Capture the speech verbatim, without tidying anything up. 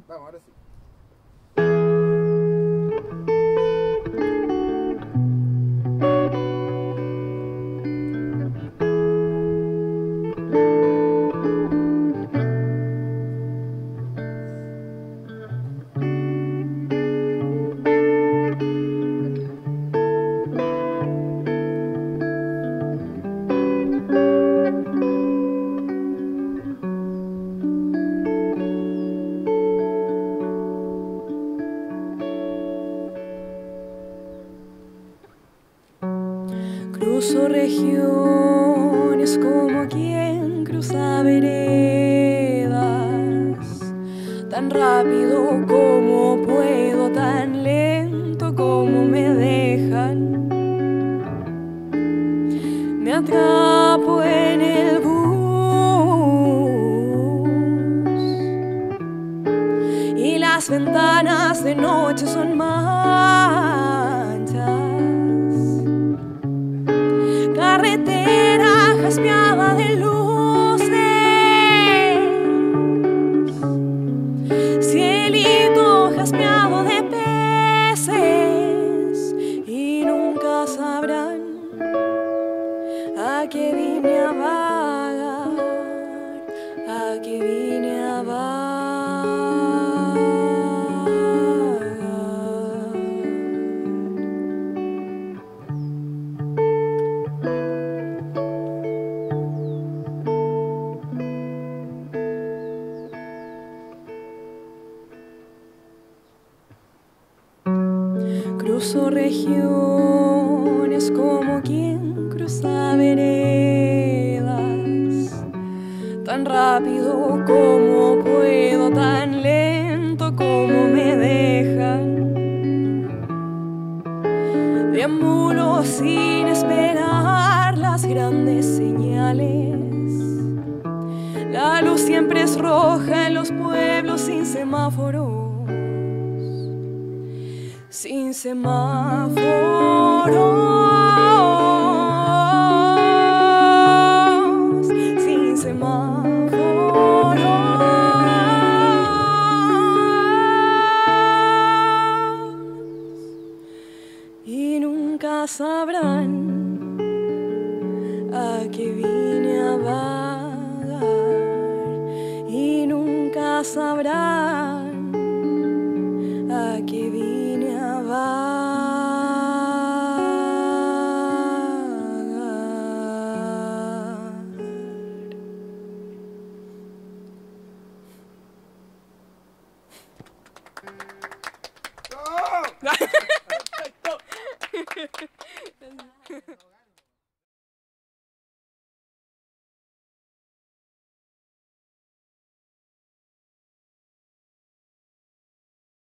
Vamos, ahora sí. Cruzo regiones como quien cruza veredas, tan rápido como puedo, tan lento como me dejan. Me atrapo en el bus y las ventanas de noche son manchas. Carretera jaspeada de luces, cielito jaspeado de peces, y nunca sabrán a qué vine a vagar, a qué vine a vagar. Cruzo regiones como quien cruza veredas, tan rápido como puedo, tan lento como me dejan. Deambulo sin esperar las grandes señales. La luz siempre es roja en los pueblos sin semáforos. Sin semáforos, sin semáforos, y nunca sabrán a qué vine a vagar, y nunca sabrán a qué vine a vagar. ¡Oh!